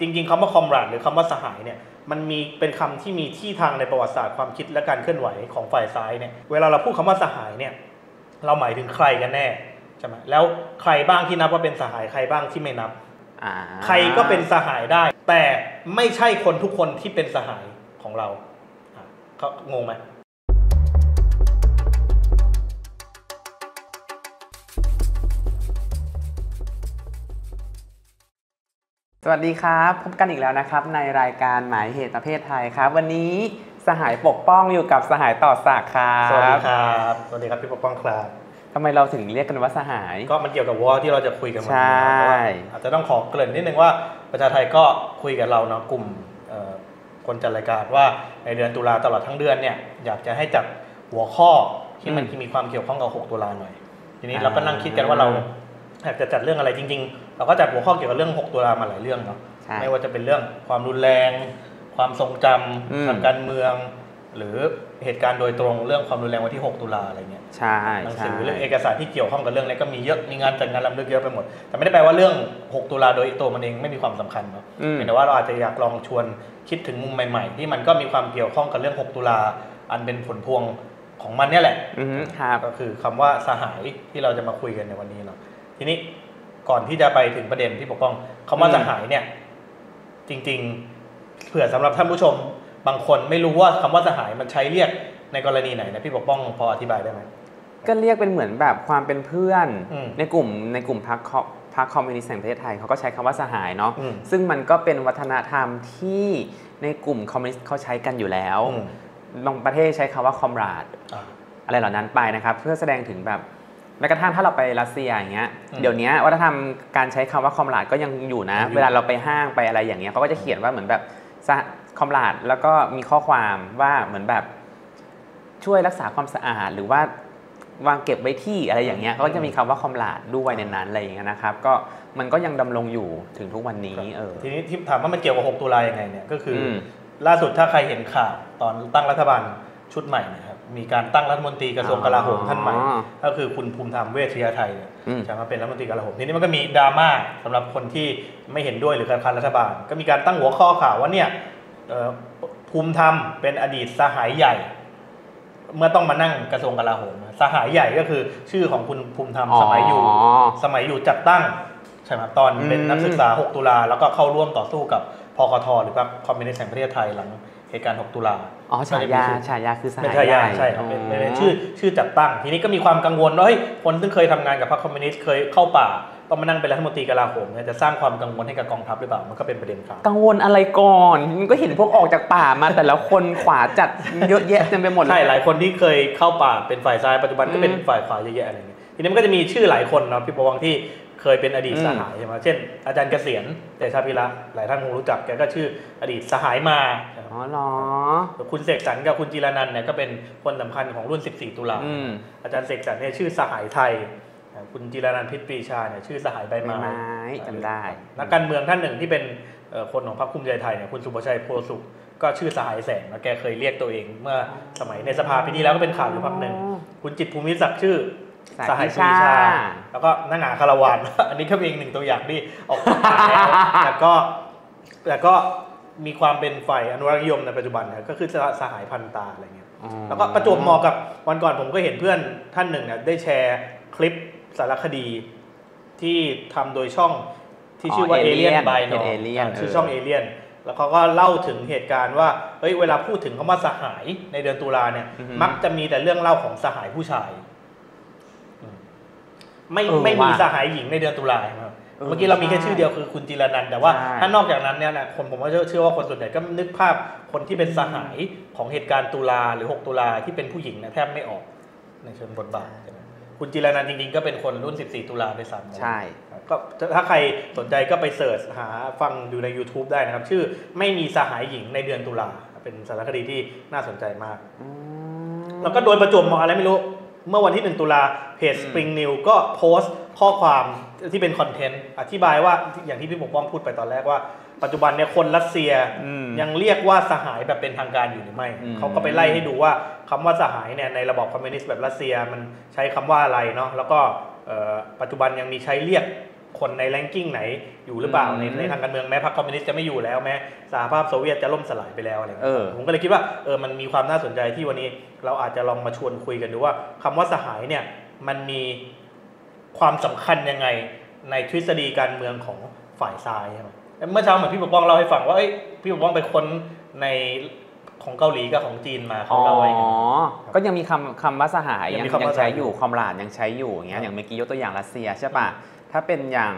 จริงๆคำว่าคอมราดหรือคำว่าสหายเนี่ยมันมีเป็นคำที่มีที่ทางในประวัติศาสตร์ความคิดและการเคลื่อนไหวของฝ่ายซ้ายเนี่ยเวลาเราพูดคำว่าสหายเนี่ยเราหมายถึงใครกันแน่ใช่ไหมแล้วใครบ้างที่นับว่าเป็นสหายใครบ้างที่ไม่นับใครก็เป็นสหายได้แต่ไม่ใช่คนทุกคนที่เป็นสหายของเราเขางงไหมสวัสดีครับพบกันอีกแล้วนะครับในรายการหมายเหตุประเภทไทยครับวันนี้สหายปกป้องอยู่กับสหายต่อศักดิ์ครับสวัสดีครับสวัสดีครับพี่ปกป้องครับทำไมเราถึงเรียกกันว่าสหายก็มันเกี่ยวกับวอที่เราจะคุยกันวันนี้อาจจะต้องขอเกริ่นนิดนึงว่าประชาไทยก็คุยกับเราเนาะกลุ่มคนจัดรายการว่าในเดือนตุลาตลอดทั้งเดือนเนี่ยอยากจะให้จัดหัวข้อที่มันมีความเกี่ยวข้องกับ6ตุลาหน่อยทีนี้เราก็นั่งคิดกันว่าเราอยากจะจัดเรื่องอะไรจริงๆเราก็จัดหัวข้อเกี่ยวกับเรื่อง6ตุลามาหลายเรื่องเนาะไม่ว่าจะเป็นเรื่องความรุนแรงความทรงจำทางการเมืองหรือเหตุการณ์โดยตรงเรื่องความรุนแรงวันที่6ตุลาอะไรเงี้ยใช่หนังสือเรื่องเอกสารที่เกี่ยวข้องกับเรื่องนี้ก็มีเยอะมีงานจัดงานรำลึกเยอะไปหมดแต่ไม่ได้แปลว่าเรื่อง6ตุลาโดยตัวมันเองไม่มีความสำคัญเนาะแต่ว่าเราอาจจะอยากลองชวนคิดถึงมุมใหม่ๆที่มันก็มีความเกี่ยวข้องกับเรื่อง6ตุลาอันเป็นผลพวงของมันเนี่ยแหละก็คือคำว่าสหายที่เราจะมาคุยกันในวันนี้เนาะทีนี้ก่อนที่จะไปถึงประเด็นที่ปกป้องคำว่าสหายเนี่ยจริงๆเผื่อสำหรับท่านผู้ชมบางคนไม่รู้ว่าคำว่าสหายมันใช้เรียกในกรณีไหนนะพี่ปกป้องพออธิบายได้ไหมก็เรียกเป็นเหมือนแบบความเป็นเพื่อนในกลุ่มพรรคคอมมิวนิสต์แห่งประเทศไทยเขาก็ใช้คำว่าสหายเนาะซึ่งมันก็เป็นวัฒนธรรมที่ในกลุ่มคอมมิวนิสต์เขาใช้กันอยู่แล้วบางประเทศใช้คำว่าคอมราดอะไรเหล่านั้นไปนะครับเพื่อแสดงถึงแบบแม้กระทั่งถ้าเราไปรัสเซียอย่างเงี้ยเดี๋ยวนี้วัฒนธรรมการใช้คำว่าคอมราดก็ยังอยู่นะเวลาเราไปห้างไปอะไรอย่างเงี้ยเขาก็จะเขียนว่าเหมือนแบบคอมราดแล้วก็มีข้อความว่าเหมือนแบบช่วยรักษาความสะอาดหรือว่าวางเก็บไว้ที่อะไรอย่างเงี้ยเขาก็จะมีคำว่าคอมราดด้วยในนั้นอะไรอย่างเงี้ยนะครับก็มันก็ยังดำรงอยู่ถึงทุกวันนี้ทีนี้ที่ถามว่ามันเกี่ยวกับ6ตุลายังไงเนี่ยก็คือล่าสุดถ้าใครเห็นข่าวตอนตั้งรัฐบาลชุดใหม่นะครับมีการตั้งรัฐมนตรีกระทรวงกลาโหมท่านใหม่ก็คือคุณภูมิธรรมเวชยชัยจะมาเป็นรัฐมนตรีกลาโหมทีนี้มันก็มีดราม่าสำหรับคนที่ไม่เห็นด้วยหรือคัดค้านรัฐบาลก็มีการตั้งหัวข้อข่าวว่าเนี่ยภูมิธรรมเป็นอดีตสหายใหญ่เมื่อต้องมานั่งกระทรวงกลาโหมสหายใหญ่ก็คือชื่อของคุณภูมิธรรมสมัยอยู่จัดตั้งใช่ไหมตอนเป็นนักศึกษา6ตุลาแล้วก็เข้าร่วมต่อสู้กับพคท.หรือพรรคคอมมิวนิสต์แห่งประเทศไทยหลังเหตุการณ์6ตุลาฉายาคือสหายใหญ่ใช่ครับเป็นชื่อจัดตั้งทีนี้ก็มีความกังวลว่าเฮ้ยคนซึ่งเคยทำงานกับพรรคคอมมิวนิสต์เคยเข้าป่าต้องมานั่งเป็นรัฐมนตรีกลาโหมจะสร้างความกังวลให้กับกองทัพหรือเปล่ามันก็เป็นประเด็นข่าวกังวลอะไรก่อนมันก็เห็นพวกออกจากป่ามาแต่ละคนขวาจัดเยอะแยะเต็มไปหมดใช่หลายคนที่เคยเข้าป่าเป็นฝ่ายซ้ายปัจจุบันก็เป็นฝ่ายขวาเยอะแยะอะไรอย่างเงี้ยทีนี้มันก็จะมีชื่อหลายคนเนาะพี่ปกป้องที่เคยเป็นอดีตสหายใช่ไหมเช่นอาจารย์เกษียณเตชะพิระหลายท่านคงรู้จักแกก็ชื่ออดีตสหายมาอ๋อเหรอคุณเสกสรรกับคุณจิรนันท์เนี่ยก็เป็นคนสำคัญของรุ่น14ตุลาอาจารย์เสกสรรเนี่ยชื่อสหายไทยคุณจิรนันท์พิษปรีชาเนี่ยชื่อสหายใบไม้จำได้นักการเมืองท่านหนึ่งที่เป็นคนของพรรคภูมิใจไทยเนี่ยคุณสุภชัยโพสุขก็ชื่อสหายแสงแล้วแกเคยเรียกตัวเองเมื่อสมัยในสภาปีที่แล้วก็เป็นข่าวอยู่พักหนึ่งคุณจิตรภูมิศักดิ์ชื่อสหายปรีชาแล้วก็นางหงาคารวานอันนี้ก็เป็นอีกหนึ่งตัวอย่างที่ออกมาแล้วแต่ก็มีความเป็นฝ่ายอนุรักษ์นิยมในปัจจุบันนะก็คือสหายพันตาอะไรเงี้ยแล้วก็ประจวบเหมาะกับวันก่อนผมก็เห็นเพื่อนท่านหนึ่งเนี่ยได้แชร์คลิปสารคดีที่ทำโดยช่องที่ชื่อว่า Alien by Now ชื่อช่อง Alien แล้วเขาก็เล่าถึงเหตุการณ์ว่าเฮ้ยเวลาพูดถึงคำว่าสหายในเดือนตุลาเนี่ยมักจะมีแต่เรื่องเล่าของสหายผู้ชายไม่มีสหายหญิงในเดือนตุลาครับเมื่อกี้เรามีแค่ชื่อเดียวคือคุณจิรนันท์แต่ว่าถ้านอกจากนั้นเนี่ยนะผมว่าเชื่อว่าคนส่วนใหญ่ก็นึกภาพคนที่เป็นสหายของเหตุการณ์ตุลาหรือ6ตุลาที่เป็นผู้หญิงนะแทบไม่ออกในเชิงบทบาทคุณจิรนันท์จริงๆก็เป็นคนรุ่น14ตุลาไปซ้ำใช่ก็ถ้าใครสนใจก็ไปเสิร์ชหาฟังดูใน YouTube ได้นะครับชื่อไม่มีสหายหญิงในเดือนตุลาเป็นสารคดีที่น่าสนใจมากแล้วก็โดยประจวบเหมาะอะไรไม่รู้เมื่อวันที่1ตุลาเพจ Spring News ก็โพสต์ข้อความที่เป็นคอนเทนต์อธิบายว่าอย่างที่พี่ปกป้องพูดไปตอนแรกว่าปัจจุบันเนี่ยคนรัสเซียยังเรียกว่าสหายแบบเป็นทางการอยู่หรือไม่เขาก็ไปไล่ให้ดูว่าคำว่าสหายเนี่ยในระบอบคอมมิวนิสต์แบบรัสเซียมันใช้คำว่าอะไรเนาะแล้วก็ปัจจุบันยังมีใช้เรียกคนในแรงกิ้งไหนอยู่หรือเปล่าในทางการเมืองแม้พรรคคอมมิวนิสต์จะไม่อยู่แล้วแม้สหภาพโซเวียตจะล่มสลายไปแล้วอะไรผมก็เลยคิดว่ามันมีความน่าสนใจที่วันนี้เราอาจจะลองมาชวนคุยกันดูว่าคำว่าสหายเนี่ยมันมีความสำคัญยังไงในทฤษฎีการเมืองของฝ่ายซ้ายใช่ไหมเมื่อเช้าเหมือนพี่ปกป้องเล่าให้ฟังว่าพี่ปกป้องไปค้นในของเกาหลีกับของจีนมาเขาเล่าไว้ก็ยังมีคำว่าสหายยังใช้อยู่คอมราดยังใช้อยู่อย่างเงี้ยอย่างเมื่อกี้ยกตัวอย่างรัสเซียใช่ป่ะถ้าเป็นอย่าง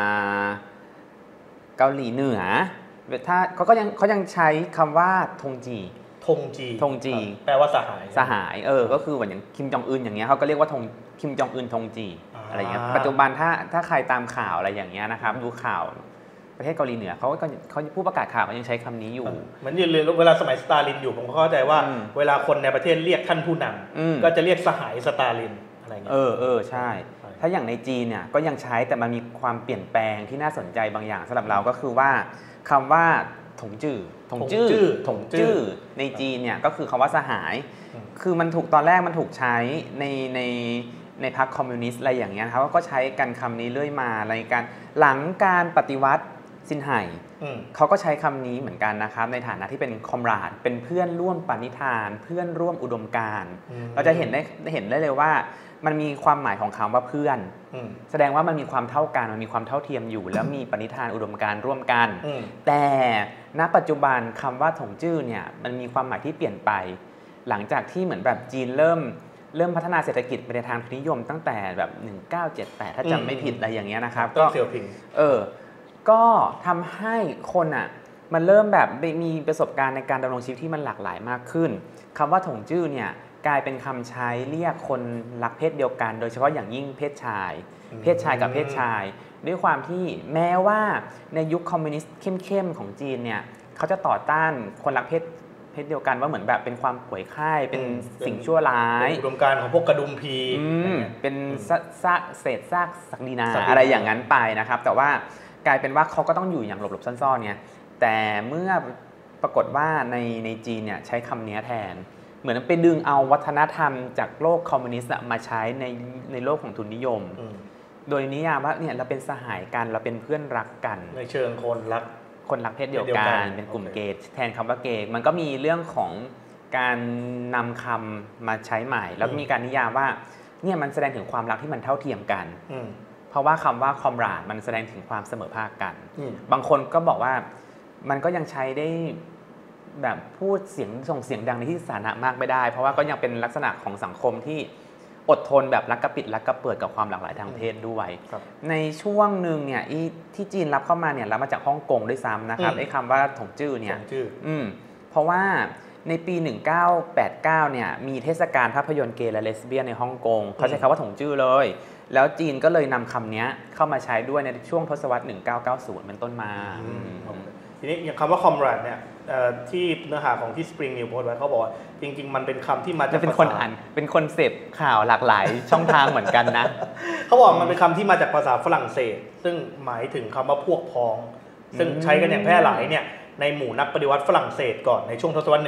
เกาหลีเหนือถ้าเขายังใช้คำว่าทงจีแปลว่าสหายก็คือเหมือนอย่างคิมจองอึนอย่างเงี้ยเขาก็เรียกว่าคิมจองอึนทงจีอะไรอย่างเงี้ยปัจจุบันถ้าใครตามข่าวอะไรอย่างเงี้ยนะครับดูข่าวประเทศเกาหลีเหนือเขาผู้ประกาศข่าวก็ยังใช้คำนี้อยู่เหมือนเวลาสมัยสตาลินอยู่ผมก็เข้าใจว่าเวลาคนในประเทศเรียกท่านผู้นำก็จะเรียกสหายสตาลินอะไรเงี้ยใช่ถ้าอย่างในจีนเนี่ยก็ยังใช้แต่มันมีความเปลี่ยนแปลงที่น่าสนใจบางอย่างสำหรับเราก็คือว่าคำว่าถงจื้อในจีนเนี่ยก็คือคำว่าสหายคือมันถูกตอนแรกมันถูกใช้ในพรรคคอมมิวนิสต์อะไรอย่างเงี้ยครับก็ใช้กันคำนี้เรื่อยมาในการหลังการปฏิวัติซินไห่เขาก็ใช้คำนี้เหมือนกันนะครับในฐานะที่เป็นคอมราดเป็นเพื่อนร่วมปณิธานเพื่อนร่วมอุดมการณ์เราจะเห็นได้เลยว่ามันมีความหมายของคำว่าเพื่อนแสดงว่ามันมีความเท่ากันมันมีความเท่าเทียมอยู่แล้วมีปณิธานอุดมการณ์ร่วมกันแต่ณปัจจุบันคำว่าถงจื้อเนี่ยมันมีความหมายที่เปลี่ยนไปหลังจากที่เหมือนแบบจีนเริ่มพัฒนาเศรษฐกิจไปในทางทุนนิยมตั้งแต่แบบ1978ถ้าจำไม่ผิดอะไรอย่างเงี้ยนะครับก็เสี่ยวผิงก็ทำให้คนอ่ะมันเริ่มแบบมีประสบการณ์ในการดำรงชีวิตที่มันหลากหลายมากขึ้นคำว่าถงจื้อเนี่ยกลายเป็นคำใช้เรียกคนรักเพศเดียวกันโดยเฉพาะอย่างยิ่งเพศชายกับเพศชายด้วยความที่แม้ว่าในยุคคอมมิวนิสต์เข้มๆของจีนเนี่ยเขาจะต่อต้านคนรักเพศเดียวกันว่าเหมือนแบบเป็นความป่วยไข้เป็นสิ่งชั่วร้ายอุดมการณ์ของพวกกระดุมพีเป็นเศษซากศักดินาอะไรอย่างนั้นไปนะครับแต่ว่ากลายเป็นว่าเขาก็ต้องอยู่อย่างหลบๆซ่อนๆเนี่ยแต่เมื่อปรากฏว่าในจีนเนี่ยใช้คำนี้แทนเหมือนไปดึงเอาวัฒนธรรมจากโลกคอมมิวนิสต์มาใช้ในโลกของทุนนิยมโดยนิยามว่าเนี่ยเราเป็นสหายกันเราเป็นเพื่อนรักกันในเชิงคนรักเพศเดียวกันเป็นกลุ่มเกย์แทนคำว่าเกย์มันก็มีเรื่องของการนำคำมาใช้ใหม่แล้วมีการนิยามว่าเนี่ยมันแสดงถึงความรักที่มันเท่าเทียมกันเพราะว่าคำว่าคอมราดมันแสดงถึงความเสมอภาคกันบางคนก็บอกว่ามันก็ยังใช้ได้แบบพูดส่งเสียงดังในที่สาธารณะมากไม่ได้เพราะว่าก็ยังเป็นลักษณะของสังคมที่อดทนแบบรักกระปิดรักกระเปิดกับความหลากหลายทางเพศด้วยในช่วงหนึ่งเนี่ยที่จีนรับเข้ามาเนี่ยรับมาจากฮ่องกงด้วยซ้ำนะครับไอ้คำว่าถงจื้อเนี่ยเพราะว่าในปี1989เนี่ยมีเทศกาลภาพยนตร์เกย์และเลสเบี้ยนในฮ่องกงเขาใช้คำว่าถงจื้อเลยแล้วจีนก็เลยนำคำนี้เข้ามาใช้ด้วยในช่วงทศวรรษ1990เป็นต้นมาทีนี้อย่างคำว่าคอมราดเนี่ยที่เนื้อหาของที่ Spring News โพสต์ไว้เขาบอกว่าจริงๆมันเป็นคำที่มาจากเป็นคนอ่านเป็นคนเสพข่าวหลากหลายช่องทางเหมือนกันนะเขาบอกมันเป็นคำที่มาจากภาษาฝรั่งเศสซึ่งหมายถึงคำว่าพวกพ้องซึ่งใช้กันอย่างแพร่หลายเนี่ยในหมู่นักปฏิวัติฝรั่งเศสก่อนในช่วงทศวรรษ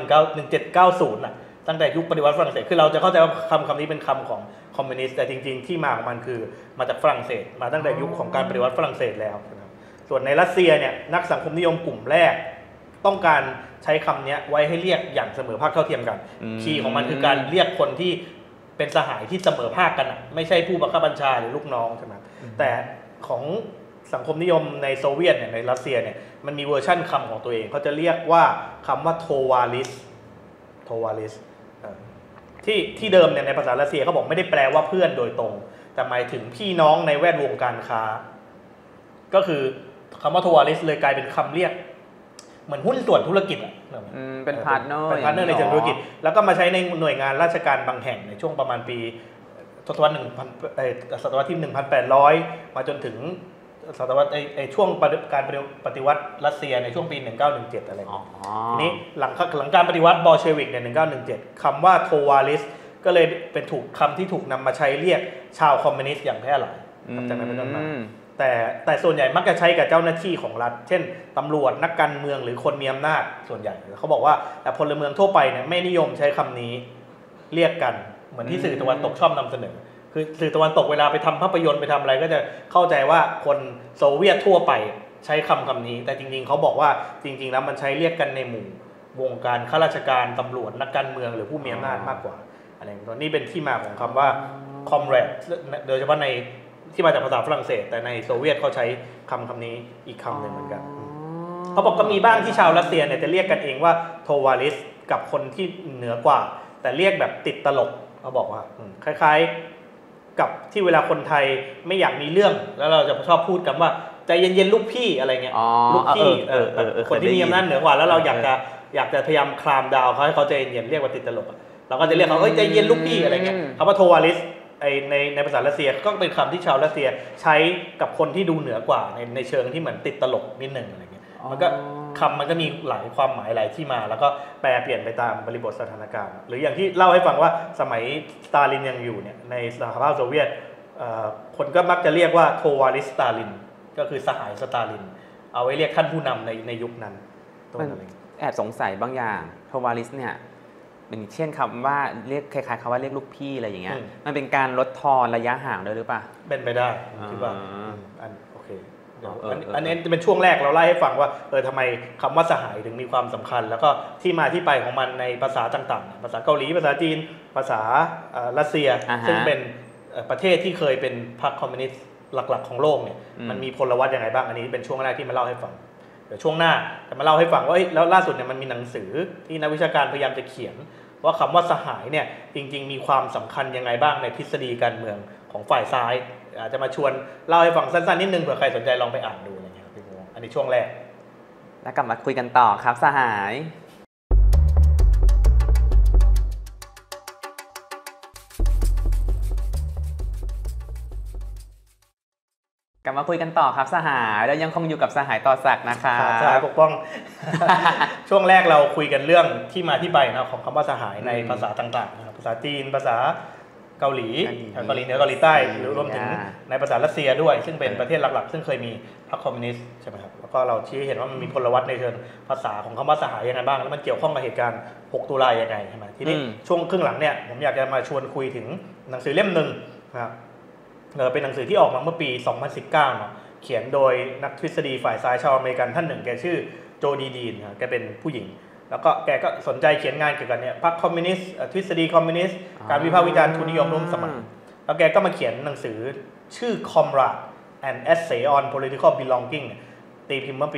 1790น่ะตั้งแต่ยุคปฏิวัติฝรั่งเศสคือเราจะเข้าใจว่าคำนี้เป็นคำของคอมมิวนิสต์แต่จริงๆที่มาของมันคือมาจากฝรั่งเศสมาตั้งแต่ยุคของการปฏิวัติฝรั่งเศสแล้วส่วนในรัสเซียเนี่ยนักสังคมนิยมกลุ่มแรกต้องการใช้คำนี้ไว้ให้เรียกอย่างเสมอภาคเท่าเทียมกันคีย์ของมันคือการเรียกคนที่เป็นสหายที่เสมอภาคกันไม่ใช่ผู้บังคับบัญชาหรือลูกน้องใช่ไหมแต่ของสังคมนิยมในโซเวียตเนี่ยในรัสเซียเนี่ยมันมีเวอร์ชั่นคำของตัวเองเขาจะเรียกว่าคำว่าโทวาลิสที่เดิมเนี่ยในภาษารัสเซียเขาบอกไม่ได้แปลว่าเพื่อนโดยตรงแต่หมายถึงพี่น้องในแวดวงการค้าก็คือคำว่าโทวาลิสเลยกลายเป็นคำเรียกเหมือนหุ้นส่วนธุรกิจเป็นพาร์ทเนอร์ในเชิงธุรกิจแล้วก็มาใช้ในหน่วยงานราชการบางแห่งในช่วงประมาณปีศตวรรษที่ 1,800 มาจนถึงศตวรรษช่วงการปฏิวัติรัสเซียในช่วงปี 1917 อะไรอย่างนี้ทีนี้หลังการปฏิวัติบอลเชวิกใน 1917 คำว่าโทวาลิสก็เลยเป็นคำที่ถูกนำมาใช้เรียกชาวคอมมิวนิสต์อย่างแพร่หลายจากนั้นเป็นต้นมาแต่ส่วนใหญ่มักจะใช้กับเจ้าหน้าที่ของรัฐเช่นตำรวจนักการเมืองหรือคนมีอำนาจส่วนใหญ่เขาบอกว่าแต่พลเมืองทั่วไปเนี่ยไม่นิยมใช้คำนี้เรียกกันเหมือนที่สื่อตะวันตกชอบนำเสนอคือสื่อตะวันตกเวลาไปทำภาพยนตร์ไปทำอะไรก็จะเข้าใจว่าคนโซเวียตทั่วไปใช้คำนี้แต่จริงๆเขาบอกว่าจริงๆแล้วมันใช้เรียกกันในหมู่วงการข้าราชการตำรวจนักการเมืองหรือผู้มีอำนาจมากกว่าอะไรอย่างนี้นี่เป็นที่มาของคำว่า comrade โดยเฉพาะในที่มาจากภาษาฝรั่งเศสแต่ในโซเวียตเขาใช้คำนี้อีกคำหนึ่งเหมือนกันเขาบอกก็มีบ้างที่ชาวรัสเซียเนี่ยจะเรียกกันเองว่าโทวาลิสกับคนที่เหนือกว่าแต่เรียกแบบติดตลกเขาบอกว่าคล้ายๆกับที่เวลาคนไทยไม่อยากมีเรื่องแล้วเราจะชอบพูดกันว่าใจเย็นๆลูกพี่อะไรเงี้ยลูกพี่คนที่มีอำนาจเหนือกว่าแล้วเราอยากจะพยายามคลามดาวเขาให้เขาใจเย็นๆเรียกว่าติดตลกเราก็จะเรียกเขาใจเย็นลูกพี่อะไรเงี้ยคำว่าโทวาลิสในภาษารัสเซียก็เป็นคำที่ชาวรัสเซียใช้กับคนที่ดูเหนือกว่าในเชิงที่เหมือนติดตลกนิดหนึ่งอะไรเงี้ยมันก็มันก็มีหลายความหมายหลายที่มาแล้วก็แปลเปลี่ยนไปตามบริบทสถานการณ์หรืออย่างที่เล่าให้ฟังว่าสมัยสตาลินยังอยู่เนี่ยในสหภาพโซเวียตคนก็มักจะเรียกว่าโทวาลิสสตาลินก็คือสหายสตาลินเอาไว้เรียกท่านผู้นำในยุคนั้นมันแอบสงสัยบางอย่างโทวาลิสเนี่ยอย่างเช่นคำว่าเรียกคล้ายๆคำว่าเรียกลูกพี่อะไรอย่างเงี้ยมันเป็นการลดทอนระยะห่างด้วยหรือเปล่าเป็นไปได้คิดว่าโอเคอันนี้เป็นช่วงแรกเราไล่ให้ฟังว่าทำไมคำว่าสหายถึงมีความสำคัญแล้วก็ที่มาที่ไปของมันในภาษาต่างๆภาษาเกาหลีภาษาจีนภาษารัสเซียซึ่งเป็นประเทศที่เคยเป็นพรรคคอมมิวนิสต์หลักๆของโลกเนี่ยมันมีพลวัตยังไงบ้างอันนี้เป็นช่วงแรกที่มาเล่าให้ฟังเดี๋ยวช่วงหน้าจะมาเล่าให้ฟังว่าแล้วล่าสุดเนี่ยมันมีหนังสือที่นักวิชาการพยายามจะเขียนว่าคำว่าสหายเนี่ยจริงๆมีความสำคัญยังไงบ้างในทฤษฎีการเมืองของฝ่ายซ้ายอาจจะมาชวนเล่าให้ฟังสั้นๆนิดนึงเผื่อใครสนใจลองไปอ่านดูอะไรเงี้ยครับพี่โมอันนี้ช่วงแรกแล้วกลับมาคุยกันต่อครับสหายกลับมาคุยกันต่อครับสหายแล้วยังคงอยู่กับสหายต่อศักดิ์นะคะสหายปกป้อง ช่วงแรกเราคุยกันเรื่องที่มาที่ไปนะของคำว่าสหายในภาษาต่างๆนะครับภาษาจีนภาษาเกาหลีเหนือเกาหลีใต้หรือรวมถึงในภาษารัสเซียด้วยซึ่งเป็นประเทศหลักๆซึ่งเคยมีพรรคคอมมิวนิสต์ใช่ไหมครับแล้วก็เราชี้เห็นว่ามันมีพลวัตในเชิงภาษาของคำว่าสหายยังไงบ้างแล้วมันเกี่ยวข้องกับเหตุการณ์6ตุลายังไงใช่ไหมทีนี้ช่วงครึ่งหลังเนี่ยผมอยากจะมาชวนคุยถึงหนังสือเล่มนึงนะครับเป็นหนังสือที่ออกมาเมื่อปี 2019 เนาะเขียนโดยนักทฤษฎีฝ่ายซ้ายชาวอเมริกันท่านหนึ่งแกชื่อโจดีดีนแกเป็นผู้หญิงแล้วก็แกก็สนใจเขียนงานเกี่ยวกับเนี่ยพรรคคอมมิวนิสต์ทฤษฎีคอมมิวนิสต์การวิพากษ์วิจารณ์ทุนนิยมร่วมสมัยแล้วแกก็มาเขียนหนังสือชื่อ Comrade an Essay on Political Belonging ตีพิมพ์เมื่อปี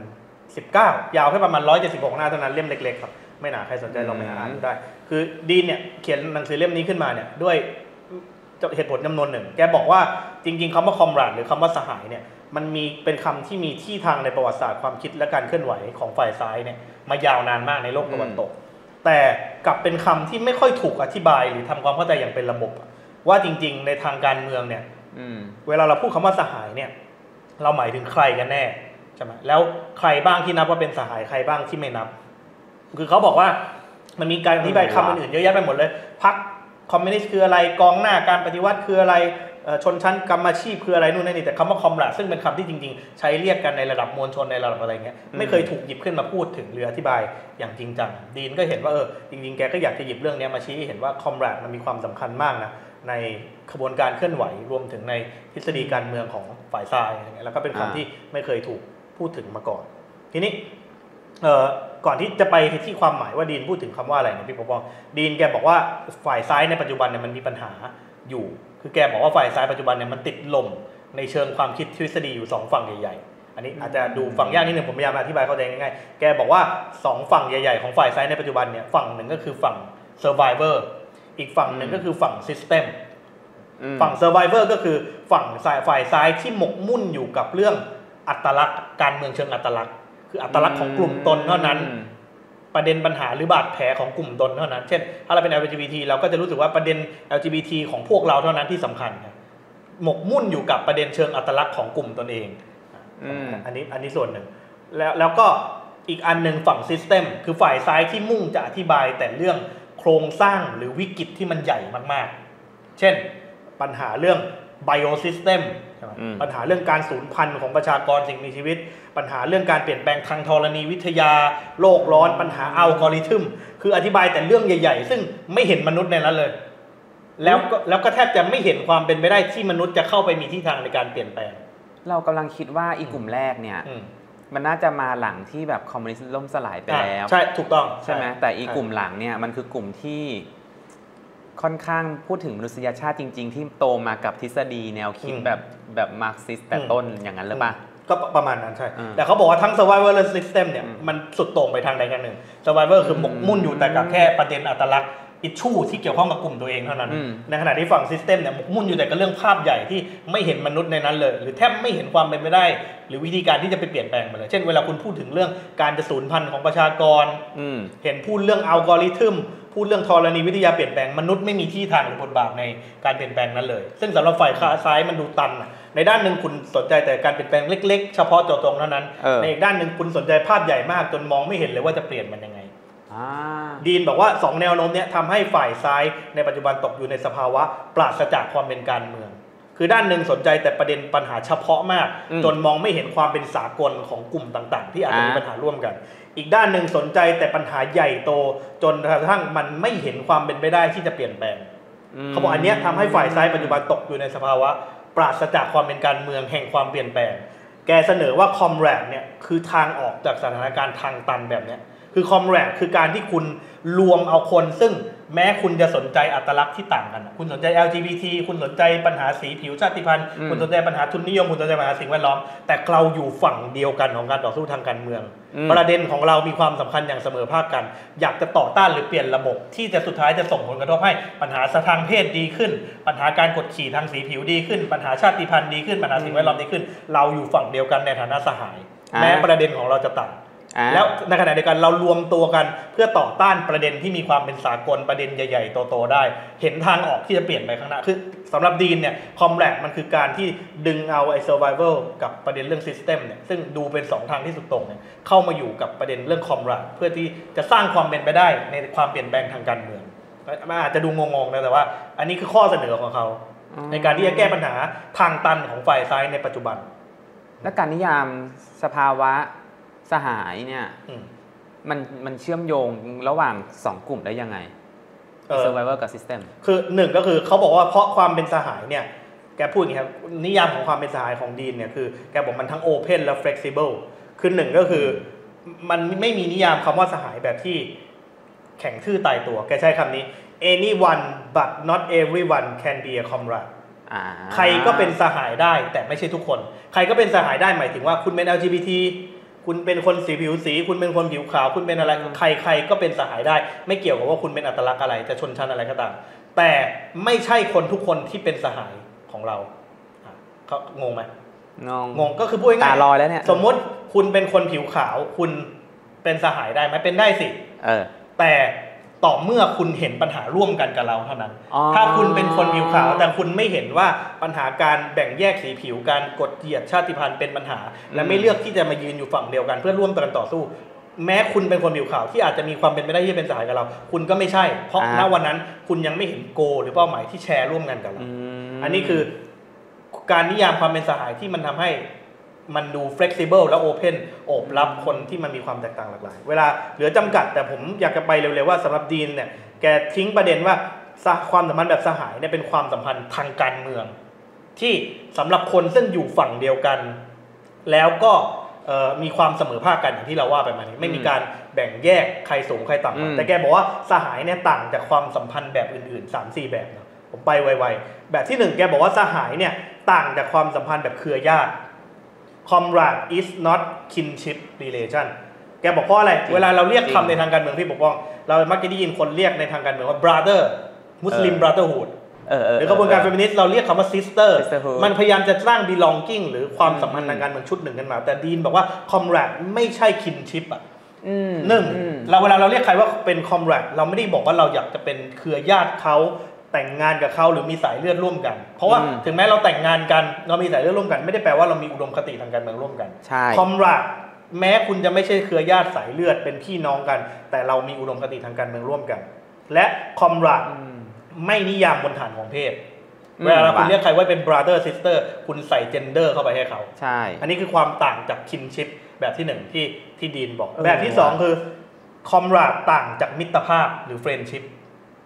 2019 ยาวแค่ประมาณ176 หน้าเท่านั้นเล่มเล็กๆครับไม่หนาใครสนใจลองไปอ่านดูได้คือดีนเนี่ยเขียนหนังสือเล่มนี้ขึ้นมาเนี่ยด้วยเหตุผลจำนวนหนึ่งแกบอกว่าจริงๆคำว่า Comrade หรือคำว่าสหายเนี่ยมันมีเป็นคำที่มีที่ทางในประวัติศาสตร์ความคิดและการเคลื่อนไหวของฝ่ายซ้ายเนี่ยมายาวนานมากในโลกตะวันตกแต่กลับเป็นคำที่ไม่ค่อยถูกอธิบายหรือทำความเข้าใจอย่างเป็นระบบว่าจริงๆในทางการเมืองเนี่ยเวลาเราพูดคำว่าสหายเนี่ยเราหมายถึงใครกันแน่ใช่ไหมแล้วใครบ้างที่นับว่าเป็นสหายใครบ้างที่ไม่นับคือเขาบอกว่ามันมีการอธิบายคำอื่นๆเยอะแยะไปหมดเลยพรรคคอมมิวนิสต์คืออะไรกองหน้าการปฏิวัติคืออะไรชนชั้นกรรมอาชีพคืออะไรนู่นนี่แต่คำว่าคอมราดซึ่งเป็นคำที่จริงๆใช้เรียกกันในระดับมวลชนในระดับอะไรเงี้ยไม่เคยถูกหยิบขึ้นมาพูดถึงหรืออธิบายอย่างจริงจังดีนก็เห็นว่าจริงๆแกก็อยากจะหยิบเรื่องนี้มาชี้ให้เห็นว่าคอมราดมันมีความสำคัญมากนะในขบวนการเคลื่อนไหวรวมถึงในทฤษฎีการเมืองของฝ่ายซ้ายอะไรเงี้ยแล้วก็เป็นคำที่ไม่เคยถูกพูดถึงมาก่อนทีนี้ก่อนที่จะไปที่ความหมายว่าดีนพูดถึงคำว่าอะไรเนี่ยพี่ปกป้องดีนแกบอกว่าฝ่ายซ้ายในปัจจุบันเนี่ยมันมีปัญหาอยู่คือแกบอกว่าฝ่ายซ้ายปัจจุบันเนี่ยมันติดลมในเชิงความคิดทฤษฎีอยู่2ฝั่งใหญ่ๆอันนี้อาจจะดูฟังยากนิดนึงผมพยายามอธิบายเข้าใจง่ายๆแกบอกว่า2ฝั่งใหญ่ๆของฝ่ายซ้ายในปัจจุบันเนี่ยฝั่งหนึ่งก็คือฝั่ง survivor อีกฝั่งหนึ่งก็คือฝั่ง system ฝั่ง survivor ก็คือฝั่งฝ่ายซ้ายที่หมกมุ่นอยู่กับเรื่องอัตลักษณ์การเมืองเชิงอัตลักษณ์คืออัตลักษณ์ของกลุ่มตนเท่านั้นประเด็นปัญหาหรือบาดแผลของกลุ่มตนเท่านั้นเช่นถ้าเราเป็น LGBT เราก็จะรู้สึกว่าประเด็น LGBT ของพวกเราเท่านั้นที่สำคัญหมกมุ่นอยู่กับประเด็นเชิงอัตลักษณ์ของกลุ่มตนเองอันนี้ส่วนหนึ่งแล้วก็อีกอันนึงฝั่ง system คือฝ่ายซ้ายที่มุ่งจะอธิบายแต่เรื่องโครงสร้างหรือวิกฤตที่มันใหญ่มากๆเช่นปัญหาเรื่อง biosystem ปัญหาเรื่องการสูญพันธุ์ของประชากรสิ่งมีชีวิตปัญหาเรื่องการเปลี่ยนแปลงทางธรณีวิทยาโลกร้อนปัญหาอัลกอริทึมคืออธิบายแต่เรื่องใหญ่ๆซึ่งไม่เห็นมนุษย์ในนั้นเลยแล้วก็แทบจะไม่เห็นความเป็นไปได้ที่มนุษย์จะเข้าไปมีที่ทางในการเปลี่ยนแปลงเรากำลังคิดว่าอีกลุ่มแรกเนี่ยมันน่าจะมาหลังที่แบบคอมมิวนิสต์ล่มสลายไปแล้วใช่ถูกต้องใช่ไหมแต่อีกกลุ่มหลังเนี่ยมันคือกลุ่มที่ค่อนข้างพูดถึงมนุษยชาติจริงๆที่โตมากับทฤษฎีแนวคิดแบบมาร์กซิสต์แต่ต้นอย่างนั้นหรือเปล่าก็ประมาณนั้นใช่แต่เขาบอกว่าทั้ง survivor และ system เนี่ยมันสุดโต่งไปทางใดทางหนึ่ง survivor คือหมกมุ่นอยู่แต่กับแค่ประเด็นอัตลักษณ์อิชชูที่เกี่ยวข้องกับกลุ่มตัวเองเท่านั้นในขณะที่ฝั่ง system เนี่ยหมกมุ่นอยู่แต่กับเรื่องภาพใหญ่ที่ไม่เห็นมนุษย์ในนั้นเลยหรือแทบไม่เห็นความเป็นไปได้หรือวิธีการที่จะไปเปลี่ยนแปลงมันเลยเช่นเวลาคุณพูดถึงเรื่องการจะสูญพันธุ์ของประชากรเห็นพูดเรื่องอัลกอริทึมพูดเรื่องธรณีวิทยาเปลี่ยนแปลงมนุษย์ไม่มีที่ทางหรือบทบาทในการเปลี่ยนแปลงนั้นเลยซึ่งสำหรับฝ่ายซ้ายมันดูตันในด้านหนึ่งคุณสนใจแต่การเปลี่ยนแปลงเล็กๆเฉพาะเจาะจงเท่านั้นในอีกด้านหนึ่งคุณสนใจภาพใหญ่มากจนมองไม่เห็นเลยว่าจะเปลี่ยนมันยังไงดีนบอกว่า2แนวโน้มนี้ทำให้ฝ่ายซ้ายในปัจจุบันตกอยู่ในสภาวะปราศจากความเป็นการเมืองคือด้านหนึ่งสนใจแต่ประเด็นปัญหาเฉพาะมากจนมองไม่เห็นความเป็นสากลของกลุ่มต่างๆที่อาจจะมีปัญหาร่วมกันอีกด้านหนึ่งสนใจแต่ปัญหาใหญ่โตจนกระทั่งมันไม่เห็นความเป็นไปได้ที่จะเปลี่ยนแปลงเขาบอกอันนี้ทำให้ฝ่ายซ้ายปัจจุบันตกอยู่ในสภาวะปราศจากความเป็นการเมืองแห่งความเปลี่ยนแปลงแกเสนอว่าคอมแรดเนี่ยคือทางออกจากสถานการณ์ทางตันแบบนี้คือคอมแรดคือการที่คุณรวมเอาคนซึ่งแม้คุณจะสนใจอัตลักษณ์ที่ต่างกันคุณสนใจ LGBT คุณสนใจปัญหาสีผิวชาติพันธุ์คุณสนใจปัญหาทุนนิยมคุณสนใจปัญหาสิ่งแวดล้อมแต่เราอยู่ฝั่งเดียวกันของการต่อสู้ทางการเมืองประเด็นของเรามีความสำคัญอย่างเสมอภาคกันอยากจะต่อต้านหรือเปลี่ยนระบบที่จะสุดท้ายจะส่งผลกระทบให้ปัญหาทางเพศดีขึ้นปัญหาการกดขี่ทางสีผิวดีขึ้นปัญหาชาติพันธุ์ดีขึ้นปัญหาสิ่งแวดล้อมดีขึ้นเราอยู่ฝั่งเดียวกันในฐานะสหายแม้ประเด็นของเราจะต่างแล้วในขณะเดียวกันเรารวมตัวกันเพื่อต่อต้านประเด็นที่มีความเป็นสากลประเด็นใหญ่ๆโตๆได้เห็นทางออกที่จะเปลี่ยนไปข้างหน้าคือสำหรับดีนเนี่ยคอมแรดมันคือการที่ดึงเอาไอ้ survival กับประเด็นเรื่อง system เนี่ยซึ่งดูเป็น2ทางที่สุดโต่งเนี่ยเข้ามาอยู่กับประเด็นเรื่องคอมแรดเพื่อที่จะสร้างความเป็นไปได้ในความเปลี่ยนแปลงทางการเมืองมันอาจจะดูงงๆนะแต่ว่าอันนี้คือข้อเสนอของเขาในการที่จะแก้ปัญหาทางตันของฝ่ายซ้ายในปัจจุบันและการนิยามสภาวะสหายเนี่ยมันเชื่อมโยงระหว่าง2กลุ่มได้ยังไง survivor กับ system คือ1ก็คือเขาบอกว่าเพราะความเป็นสหายเนี่ยแกพูดอย่างนี้ครับนิยามของความเป็นสหายของดีนเนี่ยคือแกบอกมันทั้ง open และ flexible คือ1ก็คือมันไม่มีนิยามคำว่าสหายแบบที่แข็งทื่อตายตัวแกใช้คำนี้ anyone but not everyone can be a comrade ใครก็เป็นสหายได้แต่ไม่ใช่ทุกคนใครก็เป็นสหายได้หมายถึงว่าคุณเป็น LGBTคุณเป็นคนสีผิวสีคุณเป็นคนผิวขาวคุณเป็นอะไรใครก็เป็นสหายได้ไม่เกี่ยวกับว่าคุณเป็นอัตลักษณ์อะไรจะชนชั้นอะไรก็ตามแต่ไม่ใช่คนทุกคนที่เป็นสหายของเราเขางงไหมงงก็คือพูดง่ายตาลอยแล้วเนี่ยสมมติคุณเป็นคนผิวขาวคุณเป็นสหายได้ไหมเป็นได้สิแต่ต่อเมื่อคุณเห็นปัญหาร่วมกันกับเราเท่านั้นถ้าคุณเป็นคนผิวขาวแต่คุณไม่เห็นว่าปัญหาการแบ่งแยกสีผิวการกดเหยียดชาติพันธุ์เป็นปัญหาและไม่เลือกที่จะมายืนอยู่ฝั่งเดียวกันเพื่อร่วมกันต่อสู้แม้คุณเป็นคนผิวขาวที่อาจจะมีความเป็นไปได้ที่จะเป็นสหายกับเราคุณก็ไม่ใช่เพราะณวันนั้นคุณยังไม่เห็นโกหรือเป้าหมายที่แชร์ร่วมกันกับเราอันนี้คือการนิยามความเป็นสหายที่มันทำให้มันดู flexible และ open โอบรับคนที่มันมีความแตกต่างหลากหลายเวลาเหลือจำกัดแต่ผมอยากจะไปเร็วๆว่าสำหรับดีนเนี่ยแกทิ้งประเด็นว่าความสัมพันธ์แบบสหายเนี่ยเป็นความสัมพันธ์ทางการเมืองที่สำหรับคนซึ่งอยู่ฝั่งเดียวกันแล้วก็มีความเสมอภาคกันอย่างที่เราว่าไปมานี้ไม่มีการแบ่งแยกใครสูงใครต่ำแต่แกบอกว่าสหายเนี่ยต่างจากความสัมพันธ์แบบอื่นๆ 3-4 แบบนะผมไปไวๆแบบที่1แกบอกว่าสหายเนี่ยต่างจากความสัมพันธ์แบบเครือญาติcomrade is not kinship relation แกบอกเพราะอะไรเวลาเราเรียกคำในทางการเมืองพี่ปกป้องเรามักจะได้ยินคนเรียกในทางการเมืองว่า brother Muslim brotherhood หรือกระบวนการเฟมินิสต์เราเรียกคำว่า sister มันพยายามจะสร้าง belonging หรือความสัมพันธ์ทางการเมืองชุดหนึ่งกันมาแต่ดีนบอกว่า comrade ไม่ใช่ kinship อ่ะเวลาเราเรียกใครว่าเป็น comrade เราไม่ได้บอกว่าเราอยากจะเป็นเครือญาติเขาแต่งงานกับเขาหรือมีสายเลือดร่วมกันเพราะว่าถึงแม้เราแต่งงานกันเรามีสายเลือดร่วมกันไม่ได้แปลว่าเรามีอุดมคติทางการเมืองร่วมกันคอมราดแม้คุณจะไม่ใช่เครือญาติสายเลือดเป็นพี่น้องกันแต่เรามีอุดมคติทางการเมืองร่วมกันและคอมราดไม่นิยามบนฐานของเพศเวลาคุณเรียกใครว่าเป็น brother sister คุณใส่ gender เข้าไปให้เขาใช่อันนี้คือความต่างจาก kinship แบบที่1ที่ดีนบอกแบบที่2คือคอมราดต่างจากมิตรภาพหรือ friendship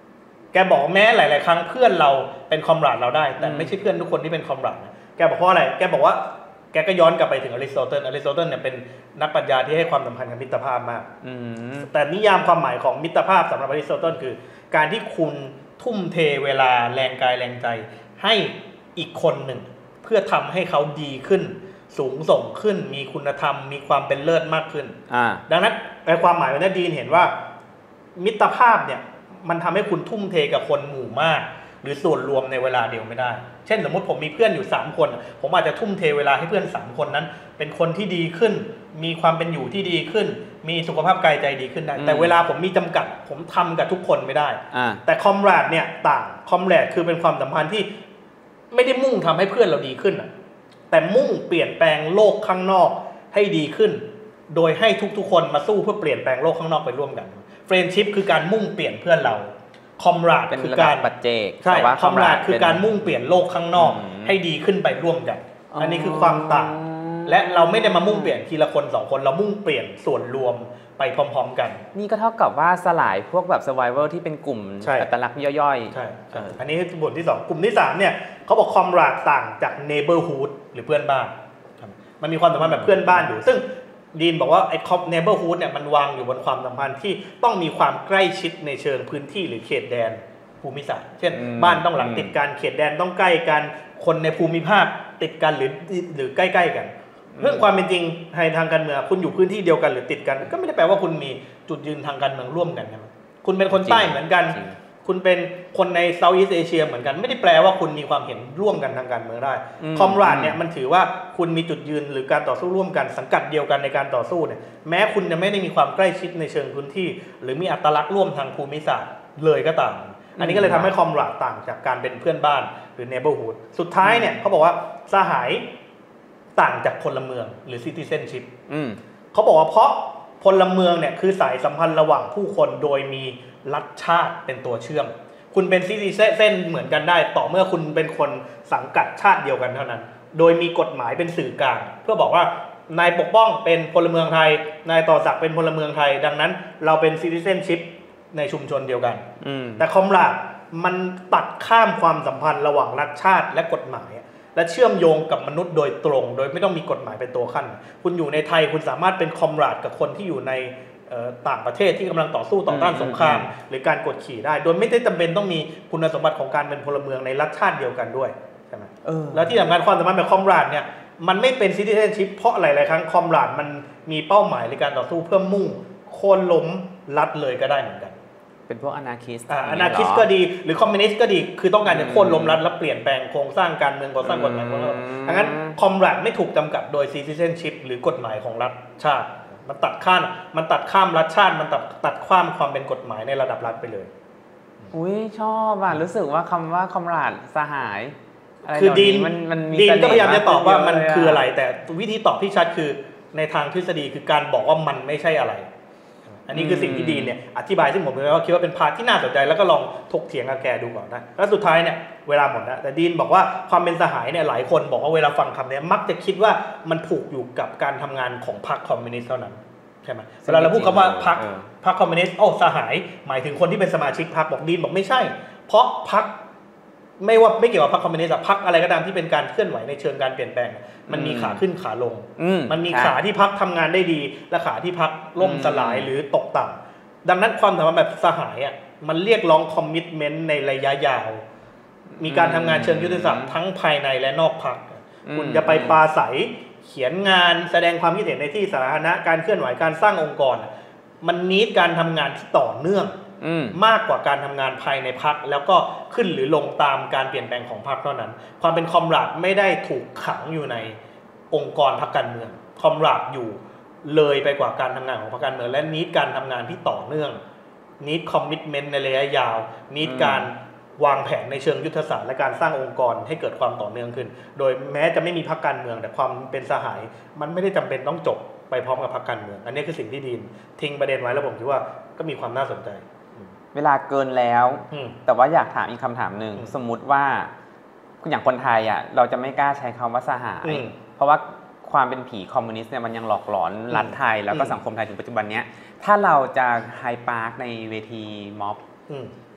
แกบอกแม้หลายๆครั้งเพื่อนเราเป็นคอมราดเราได้แต่ไม่ใช่เพื่อนทุกคนที่เป็นคอมราดนะแกบอกเพราะอะไรแกบอกว่าแกก็ย้อนกลับไปถึงอริสโตเติลเนี่ยเป็นนักปรัชญาที่ให้ความสำคัญกับมิตรภาพมากแต่นิยามความหมายของมิตรภาพสำหรับอริสโตเติลคือการที่คุณทุ่มเทเวลาแรงกายแรงใจให้อีกคนหนึ่งเพื่อทำให้เขาดีขึ้นสูงส่งขึ้นมีคุณธรรมมีความเป็นเลิศมากขึ้นดังนั้นในความหมายวันนี้ดีนเห็นว่ามิตรภาพเนี่ยมันทำให้คุณทุ่มเทกับคนหมู่มากหรือส่วนรวมในเวลาเดียวไม่ได้เช่นสมมติผมมีเพื่อนอยู่3คนผมอาจจะทุ่มเทเวลาให้เพื่อน3คนนั้นเป็นคนที่ดีขึ้นมีความเป็นอยู่ที่ดีขึ้นมีสุขภาพกายใจดีขึ้นได้แต่เวลาผมมีจำกัดผมทำกับทุกคนไม่ได้แต่คอมราดเนี่ยต่างคอมราดคือเป็นความสัมพันธ์ที่ไม่ได้มุ่งทำให้เพื่อนเราดีขึ้นแต่มุ่งเปลี่ยนแปลงโลกข้างนอกให้ดีขึ้นโดยให้ทุกๆคนมาสู้เพื่อเปลี่ยนแปลงโลกข้างนอกไปร่วมกันเฟรนด์ชิพคือการมุ่งเปลี่ยนเพื่อนเราคอมราดคือการปัจเจกใช่คอมราดคือการมุ่งเปลี่ยนโลกข้างนอกให้ดีขึ้นไปร่วมกันอันนี้คือความต่างและเราไม่ได้มามุ่งเปลี่ยนทีละคน2คนเรามุ่งเปลี่ยนส่วนรวมไปพร้อมๆกันนี่ก็เท่ากับว่าสลายพวกแบบ survivor ที่เป็นกลุ่มอัตลักษณ์ย่อยๆใช่อันนี้บทที่2กลุ่มที่3เนี่ยเขาบอกคอมราดต่างจาก neighborhood หรือเพื่อนบ้านมันมีความสัมพันธ์แบบเพื่อนบ้านอยู่ซึ่งดีนบอกว่าไอ้ neighborhood เนี่ยมันวางอยู่บนความสัมพันธ์ที่ต้องมีความใกล้ชิดในเชิงพื้นที่หรือเขตแดนภูมิศาสตร์เช่นบ้านต้องหลังติดกันเขตแดนต้องใกล้กันคนในภูมิภาคติดกันหรือใกล้ๆกันเรื่องความเป็นจริงในทางการเมืองคุณอยู่พื้นที่เดียวกันหรือติดกันก็ไม่ได้แปลว่าคุณมีจุดยืนทางการเมืองร่วมกันนะคุณเป็นคนใต้เหมือนกันคุณเป็นคนในเซาท์อีสต์เอเชียเหมือนกันไม่ได้แปลว่าคุณมีความเห็นร่วมกันทางการเมืองได้คอมราดเนี่ยมันถือว่าคุณมีจุดยืนหรือการต่อสู้ร่วมกันสังกัดเดียวกันในการต่อสู้เนี่ยแม้คุณจะไม่ได้มีความใกล้ชิดในเชิงพื้นที่หรือมีอัตลักษณ์ร่วมทางภูมิศาสตร์เลยก็ตามอันนี้ก็เลยทำให้คอมราดต่างจากการเป็นเพื่อนบ้านหรือ neighborhood สุดท้ายเนี่ยเขาบอกว่าสหายต่างจากพลเมืองหรือ citizenship เขาบอกว่าเพราะพลเมืองเนี่ยคือสายสัมพันธ์ระหว่างผู้คนโดยมีรัฐชาติเป็นตัวเชื่อมคุณเป็นซิติเซนเหมือนกันได้ต่อเมื่อคุณเป็นคนสังกัดชาติเดียวกันเท่านั้นโดยมีกฎหมายเป็นสื่อกลางเพื่อบอกว่านายปกป้องเป็นพลเมืองไทยนายต่อศักดิ์เป็นพลเมืองไทยดังนั้นเราเป็นซิติเซนชิพในชุมชนเดียวกันแต่คอมราดมันตัดข้ามความสัมพันธ์ระหว่างรัฐชาติและกฎหมายและเชื่อมโยงกับมนุษย์โดยตรงโดยไม่ต้องมีกฎหมายเป็นตัวขั้นคุณอยู่ในไทยคุณสามารถเป็นคอมราดกับคนที่อยู่ในต่างประเทศที่กำลังต่อสู้ต่อต้านสงครามหรือการกดขี่ได้โดยไม่ได้จำเป็นต้องมีคุณสมบัติของการเป็นพลเมืองในรัฐชาติเดียวกันด้วยใช่ไหมแล้วที่สำคัญความสัมพันธ์แบบคอมราดเนี่ยมันไม่เป็นซิติเซนชิพเพราะหลายๆครั้งคอมราดมันมีเป้าหมายในการต่อสู้เพื่อมุ่งโค่นล้มรัฐเลยก็ได้เหมือนกันเป็นพวกอนาคิสต์ก็ดีหรือคอมมิวนิสต์ก็ดีคือต้องการจะโค่นล้มรัฐและเปลี่ยนแปลงโครงสร้างการเมืองก่อสร้างกฎหมายของเราดังนั้นคอมราดไม่ถูกจำกัดโดยซิติเซนชิพหรือกฎหมายของรัฐชาติมันตัดข้ามรัฐชาติมันตัดความเป็นกฎหมายในระดับรัฐไปเลยอุ้ยชอบอ่ะรู้สึกว่าคำว่าคอมราดสหายคือดีนก็พยายามจะตอบว่ามันคืออะไรแต่วิธีตอบที่ชัดคือในทางทฤษฎีคือการบอกว่ามันไม่ใช่อะไรอันนี้คือสิ่งที่ดีนเนี่ยอธิบายซึ่งผมคิดว่าเป็นพาร์ทที่น่าสนใจแล้วก็ลองถกเถียงกับแกดูก่อนนะแล้วสุดท้ายเนี่ยเวลาหมดนะแต่ดีนบอกว่าความเป็นสหายเนี่ยหลายคนบอกว่าเวลาฟังคำนี้มักจะคิดว่ามันผูกอยู่กับการทำงานของพรรคคอมมิวนิสต์เท่านั้นใช่ไหมเวลาเราพูดคำว่าพรรคคอมมิวนิสต์สหายหมายถึงคนที่เป็นสมาชิกพรรคบอกดีนบอกไม่ใช่เพราะพรรคไม่เกี่ยวกับพรรคคอมมิวนิสต์พรรคอะไรก็ตามที่เป็นการเคลื่อนไหวในเชิงการเปลี่ยนแปลงมันมีขาขึ้นขาลงมันมีขาที่พรรคทำงานได้ดีและขาที่พรรคล่มสลายหรือตกต่ำดังนั้นความสัมพันธ์แบบสหายมันเรียกร้องคอมมิตเมนต์ในระยะยาวมีการทำงานเชิงยุทธศาสตร์ทั้งภายในและนอกพรรคคุณจะไปปราศัยเขียนงานแสดงความคิดเห็นในที่สาธารณะการเคลื่อนไหวการสร้างองค์กรมันนีดการทำงานที่ต่อเนื่องมากกว่าการทำงานภายในพรรคแล้วก็ขึ้นหรือลงตามการเปลี่ยนแปลงของพรรคเท่านั้นความเป็นคอมราดไม่ได้ถูกขังอยู่ในองค์กรพรรคการเมืองคอมราดอยู่เลยไปกว่าการทำงานของพรรคการเมืองและนีดการทำงานที่ต่อเนื่องนีดคอมมิตเมนต์ในระยะยาวนีดการวางแผนในเชิงยุทธศาสตร์และการสร้างองค์กรให้เกิดความต่อเนื่องขึ้นโดยแม้จะไม่มีพรรคการเมืองแต่ความเป็นสหายมันไม่ได้จำเป็นต้องจบไปพร้อมกับพรรคการเมืองอันนี้คือสิ่งที่ดีนทิ้งประเด็นไว้แล้วผมคิดว่าก็มีความน่าสนใจเวลาเกินแล้วแต่ว่าอยากถามอีกคำถามหนึ่งสมมุติว่าอย่างคนไทยเราจะไม่กล้าใช้คำว่าสหายเพราะว่าความเป็นผีคอมมิวนิสต์เนี่ยมันยังหลอกหลอนรัฐไทยแล้วก็สังคมไทยถึงปัจจุบันนี้ถ้าเราจะไฮปาร์คในเวทีม็อบ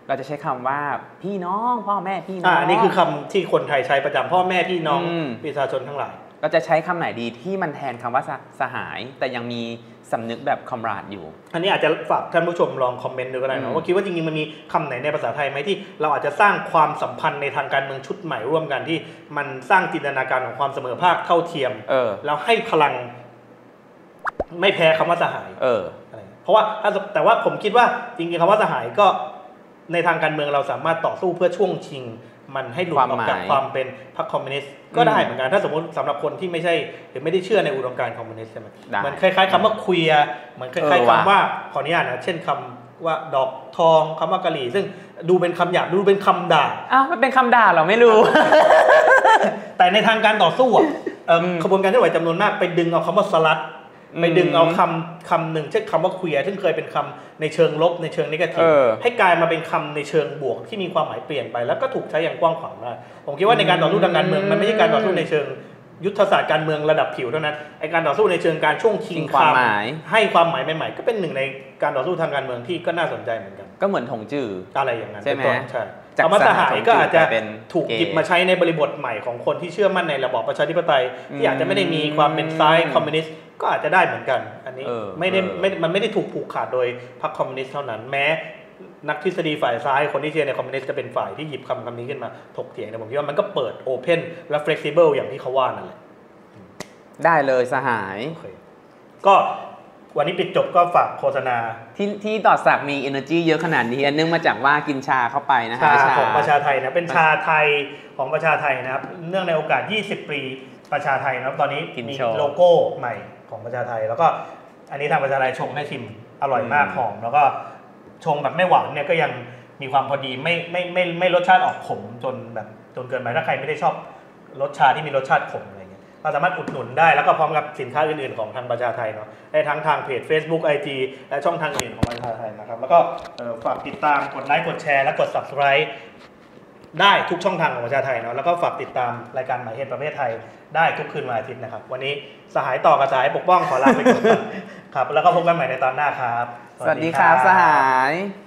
เราจะใช้คำว่าพี่น้องพ่อแม่พี่น้องอันนี้คือคำที่คนไทยใช้ประจำพ่อแม่พี่น้องประชาชนทั้งหลายเราจะใช้คำไหนดีที่มันแทนคำว่าสหายแต่ยังมีสำนึกแบบคอมราดอยู่อันนี้อาจจะฝากท่านผู้ชมลองคอมเมนต์ดูก็ได้นะว่าคิดว่าจริงๆมันมีคำไหนในภาษาไทยไหมที่เราอาจจะสร้างความสัมพันธ์ในทางการเมืองชุดใหม่ร่วมกันที่มันสร้างจินตนาการของความเสมอภาคเท่าเทียมแล้วให้พลังไม่แพ้คำว่าสหายเพราะว่าแต่ว่าผมคิดว่าจริงๆคำว่าสหายก็ในทางการเมืองเราสามารถต่อสู้เพื่อช่วงชิงมันให้หลุดออกจากความเป็นพรรคคอมมิวนิสต์ก็ได้เหมือนกันถ้าสมมติสำหรับคนที่ไม่ใช่หรือไม่ได้เชื่อในอุดมการณ์คอมมิวนิสต์ใช่ไหมมันคล้ายๆคำว่าเคลียร์เหมือนคล้ายๆคำว่าขออนุญาตนะเช่นคำว่าดอกทองคำว่ากะหรี่ซึ่งดูเป็นคำหยาบดูเป็นคำด่ามันเป็นคำด่าเราไม่รู้แต่ในทางการต่อสู้ขบวนการเคลื่อนไหวจำนวนมากไปดึงเอาคำว่าสลัดไปดึงเอาคำหนึ่งเช่นคำว่าเคลียร์ซึ่งเคยเป็นคำในเชิงลบในเชิงนิเกทีฟให้กลายมาเป็นคำในเชิงบวกที่มีความหมายเปลี่ยนไปแล้วก็ถูกใช้อย่างกว้างขวางได้ผมคิดว่าในการต่อสู้ทางการเมืองมันไม่ใช่การต่อสู้ในเชิงยุทธศาสตร์การเมืองระดับผิวเท่านั้นไอการต่อสู้ในเชิงการช่วงชิงความหมายให้ความหมายใหม่ๆก็เป็นหนึ่งในการต่อสู้ทางการเมืองที่ก็น่าสนใจเหมือนกันก็เหมือนถงจื่ออะไรอย่างนั้นใช่ไหมใช่คำว่าสหายก็อาจจะถูกหยิบมาใช้ในบริบทใหม่ของคนที่เชื่อมั่นในระบอบประชาธิปไตยที่อาจจะไม่ได้มีความเป็นซ้ายคอมมิวนิสต์ก็อาจจะได้เหมือนกันอันนี้มันไม่ได้ถูกผูกขาดโดยพรรคคอมมิวนิสต์เท่านั้นแม้นักทฤษฎีฝ่ายซ้ายคนที่เชียร์ในคอมมิวนิสต์จะเป็นฝ่ายที่หยิบคำนี้ขึ้นมาถกเถียงแต่ผมคิดว่ามันก็เปิดโอเพนและเฟล็กซิเบิลอย่างที่เขาว่านั่นแหละได้เลยสหายก็วันนี้ปิดจบก็ฝากโฆษณาที่ต่อสักมี energy เยอะขนาดนี้เนื่องมาจากว่ากินชาเข้าไปนะชาของประชาไทยนะเป็นชาไทยของประชาไทยนะครับเนื่องในโอกาส20 ปีประชาไทยนะครับตอนนี้มีโลโก้ใหม่ของประชาไทยแล้วก็อันนี้ทางประชาไทยชงให้ชิมอร่อยมากหอมแล้วก็ชงแบบไม่หวานเนี่ยก็ยังมีความพอดีไม่รสชาติออกขมจนเกินไปถ้าใครไม่ได้ชอบรสชาที่มีรสชาติขมเราสามารถอุดหนุนได้แล้วก็พร้อมกับสินค้าอื่นๆของทางประชาไทยเนาะได้ทั้งทางเพจ Facebook IG และช่องทางอื่นของประชาไทยนะครับแล้วก็ฝากติดตามกดไลค์กดแชร์และกด Subscribe ได้ทุกช่องทางของประชาไทยเนาะแล้วก็ฝากติดตามรายการหมายเหตุประเภทไทยได้ทุกคืนวันอาทิตย์นะครับวันนี้สหายต่อกับสหายปกป้องขอลาไปก่อนครับแล้วก็พบกันใหม่ในตอนหน้าครับสวัสดีครับสหาย